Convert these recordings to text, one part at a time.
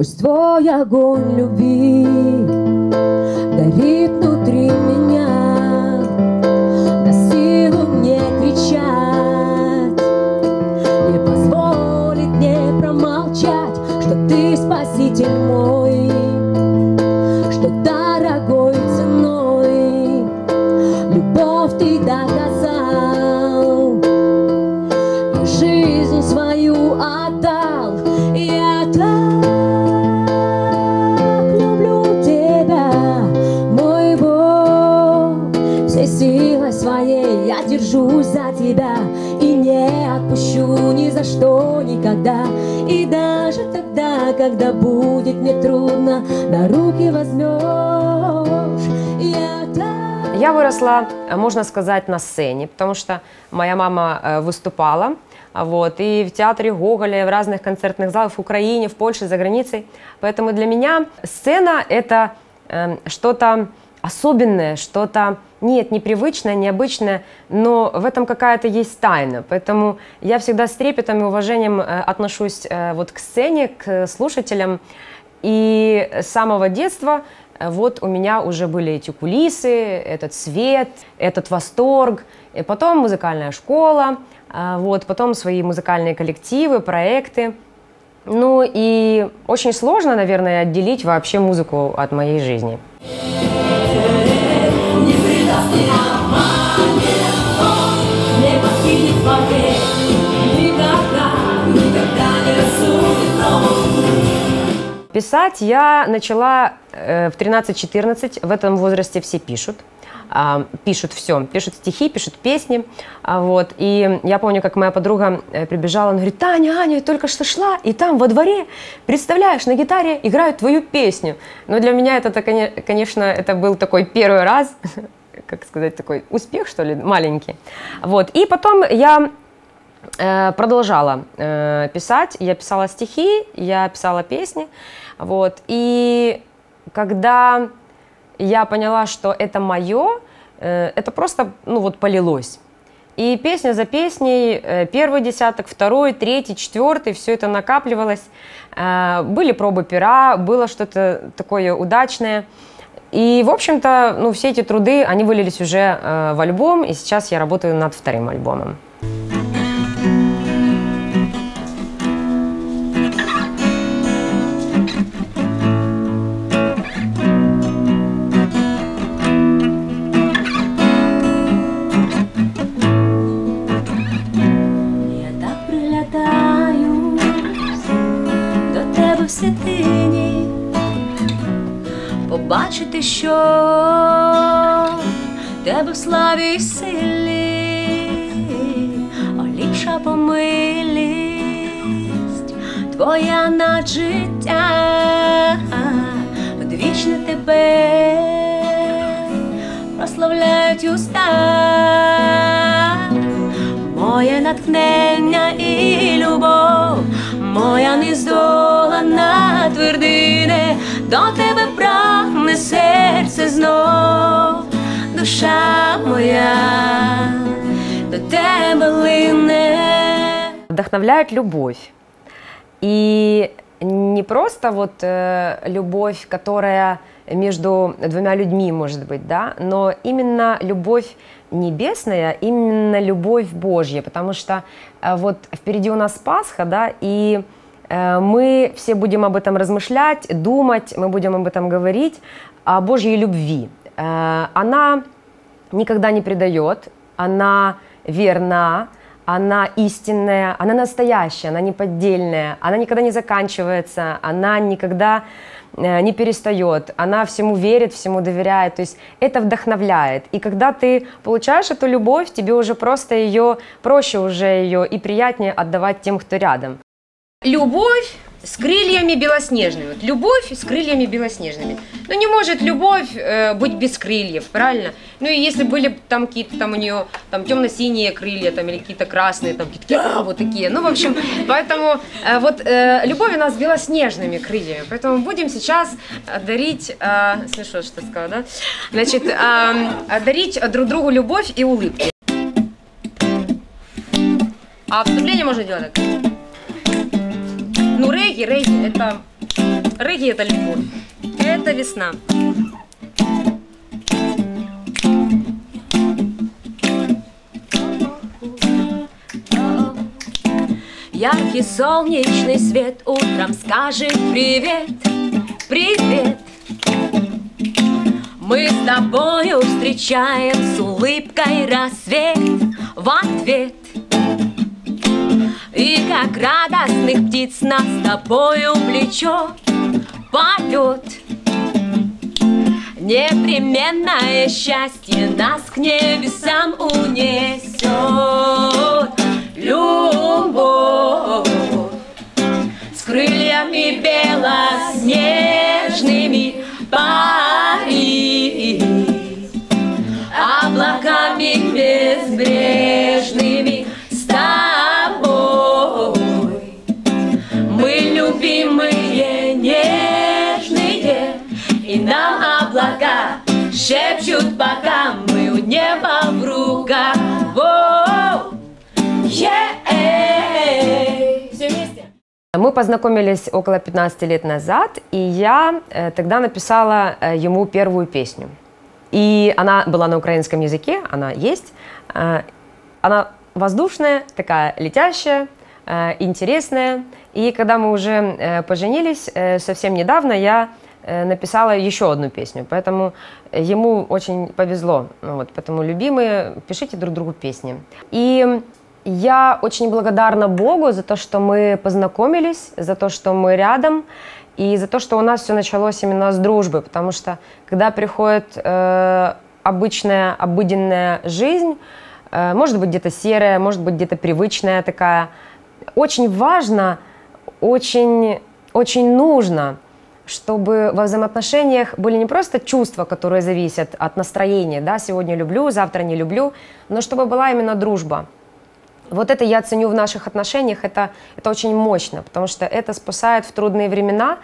Пусть твой огонь любви горит внутри меня, на силу мне кричать, не позволит мне промолчать, что ты спаситель мой, что дорогой ценой любовь ты доказал, и жизнь свою отдал. Я так люблю тебя, мой Бог, всей силой своей я держусь за тебя и не отпущу ни за что никогда. И даже тогда, когда будет мне трудно, на руки возьмешь. Я выросла, можно сказать, на сцене, потому что моя мама выступала, вот, и в театре Гоголя, и в разных концертных залах в Украине, в Польше, за границей. Поэтому для меня сцена – это что-то особенное, что-то, нет, непривычное, необычное, но в этом какая-то есть тайна. Поэтому я всегда с трепетом и уважением отношусь вот к сцене, к слушателям. И с самого детства вот у меня уже были эти кулисы, этот свет, этот восторг, и потом музыкальная школа, вот, потом свои музыкальные коллективы, проекты. Ну и очень сложно, наверное, отделить вообще музыку от моей жизни. Писать я начала в 13-14, в этом возрасте все пишут. Пишут все, пишут стихи, пишут песни, вот, и я помню, как моя подруга прибежала, она говорит: Таня, Аня, я только что шла, и там во дворе, представляешь, на гитаре играют твою песню. Но для меня это, конечно, это был такой первый раз, как сказать, такой успех, что ли, маленький, вот, и потом я продолжала писать, я писала стихи, я писала песни, вот, и когда я поняла, что это мое, это просто, ну вот, полилось. И песня за песней, первый десяток, второй, третий, четвертый, все это накапливалось. Были пробы пера, было что-то такое удачное. И, в общем-то, ну, все эти труды, они вылились уже в альбом, и сейчас я работаю над вторым альбомом. В святині побачити, що тебе в славі й силі, оліпша помилість твоя над життя, одвічне тебе прославляють уста, моє натхнення і любов, моя нездолана твердине, до тебе прагне серце знов, душа моя до тебе лине. Вдохновляет любовь. И не просто вот любовь, которая между двумя людьми, может быть, да, но именно любовь небесная, именно любовь Божья, потому что вот впереди у нас Пасха, да, и мы все будем об этом размышлять, думать, мы будем об этом говорить, о Божьей любви. Она никогда не предает, она верна, она истинная, она настоящая, она неподдельная, она никогда не заканчивается, она никогда не перестает, она всему верит, всему доверяет, то есть это вдохновляет. И когда ты получаешь эту любовь, тебе уже просто ее, проще уже ее и приятнее отдавать тем, кто рядом. Любовь с крыльями белоснежными. Вот любовь с крыльями белоснежными. Ну не может любовь быть без крыльев, правильно? Ну и если были там какие-то там у нее там темно-синие крылья там, или какие-то красные, там какие-то вот такие. Ну в общем, поэтому вот любовь у нас с белоснежными крыльями. Поэтому будем сейчас дарить, слышала, что сказала, да? Значит, дарить друг другу любовь и улыбки. А вступление можно делать так. Ну регги, это Регги — это любовь, это весна. Яркий солнечный свет утром скажет привет, привет. Мы с тобою встречаем с улыбкой рассвет в ответ. И как радостных птиц нас с тобою влечет полет. Непременное счастье нас к небесам унесет. Любовь с крыльями белоснежными пари, облаками безбрежными с тобой. Мы любимые, нежные, и нам облака шепчут, пока мы у неба в руках. Все вместе. Мы познакомились около 15 лет назад, и я тогда написала ему первую песню. И она была на украинском языке, она есть. Она воздушная, такая летящая, интересная. И когда мы уже поженились, совсем недавно я написала еще одну песню, поэтому ему очень повезло. Вот, поэтому, любимые, пишите друг другу песни. И я очень благодарна Богу за то, что мы познакомились, за то, что мы рядом, и за то, что у нас все началось именно с дружбы, потому что когда приходит обычная, обыденная жизнь, может быть где-то серая, может быть где-то привычная такая, очень важно, очень нужно, чтобы во взаимоотношениях были не просто чувства, которые зависят от настроения, да, сегодня люблю, завтра не люблю, но чтобы была именно дружба. Вот это я ценю в наших отношениях, это очень мощно, потому что это спасает в трудные времена.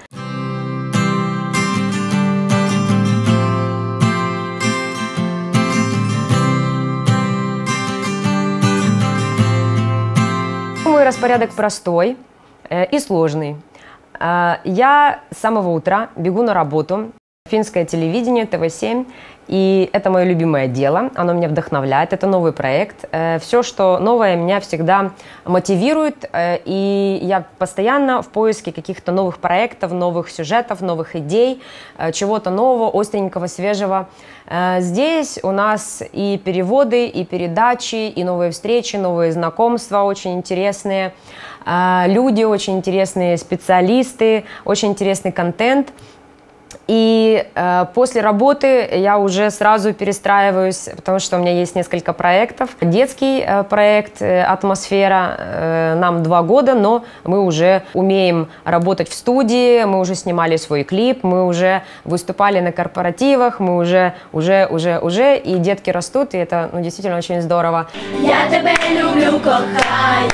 Мой распорядок простой и сложный. Я с самого утра бегу на работу, финское телевидение, ТВ7, и это мое любимое дело, оно меня вдохновляет, это новый проект. Все, что новое, меня всегда мотивирует, и я постоянно в поиске каких-то новых проектов, новых сюжетов, новых идей, чего-то нового, остренького, свежего. Здесь у нас и переводы, и передачи, и новые встречи, новые знакомства очень интересные, люди очень интересные, специалисты, очень интересный контент. И после работы я уже сразу перестраиваюсь, потому что у меня есть несколько проектов. Детский проект «Атмосфера», нам 2 года, но мы уже умеем работать в студии, мы уже снимали свой клип, мы уже выступали на корпоративах, мы уже, и детки растут, и это действительно очень здорово. Я тебя люблю, кохаю,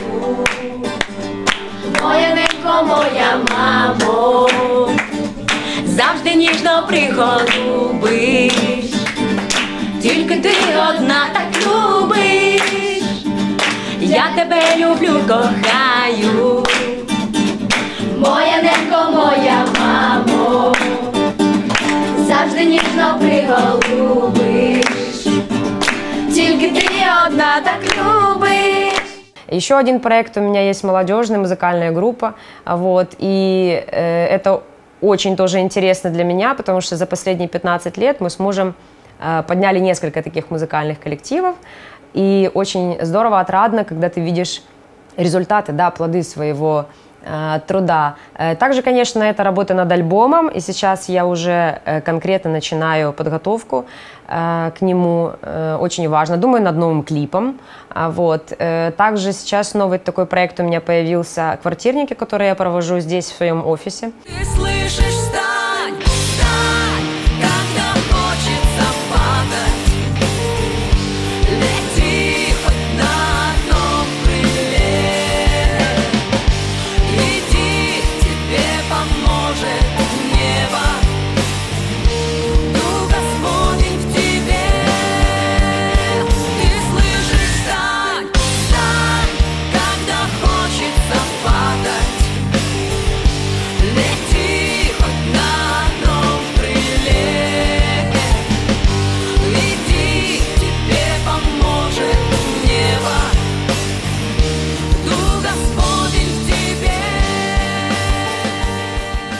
моя ненько, моя мамо. Завжди ніжно приголубиш, тільки ти одна так любиш. Я тебе люблю, кохаю, моя ненько, моя мамо. Завжди ніжно приголубиш, тільки ти одна так любиш. Еще один проект у меня есть, молодежная музыкальная группа, вот, и это очень тоже интересно для меня, потому что за последние 15 лет мы с мужем подняли несколько таких музыкальных коллективов, и очень здорово, отрадно, когда ты видишь результаты, да, плоды своего труда. Также, конечно, это работа над альбомом, и сейчас я уже конкретно начинаю подготовку к нему, очень важно. Думаю над новым клипом. Вот. Также сейчас новый такой проект у меня появился, «Квартирники», который я провожу здесь, в своем офисе. Ты слышишь, встань, встань, когда хочется падать. Лети хоть на одном крыле. Иди, тебе поможет небо. Дух Господень в тебе. Ты слышишь, встань, встань, когда хочется падать. Лети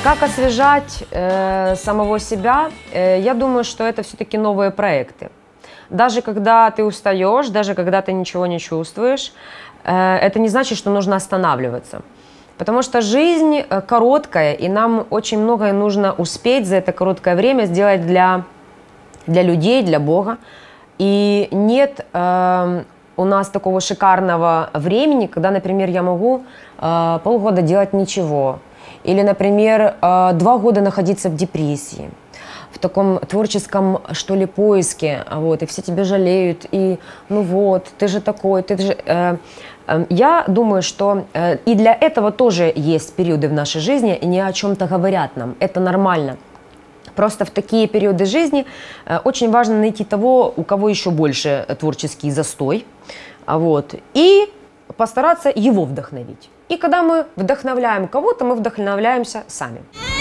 Как освежать самого себя? Я думаю, что это все-таки новые проекты. Даже когда ты устаешь, даже когда ты ничего не чувствуешь, это не значит, что нужно останавливаться. Потому что жизнь короткая, и нам очень многое нужно успеть за это короткое время сделать для людей, для Бога. И нет у нас такого шикарного времени, когда, например, я могу полгода делать ничего. Или, например, 2 года находиться в депрессии, в таком творческом, что ли, поиске, вот, и все тебя жалеют, и ну вот, ты же такой, ты же... Я думаю, что и для этого тоже есть периоды в нашей жизни, и не о чем-то говорят нам, это нормально. Просто в такие периоды жизни очень важно найти того, у кого еще больше творческий застой, вот, и постараться его вдохновить. И когда мы вдохновляем кого-то, мы вдохновляемся сами.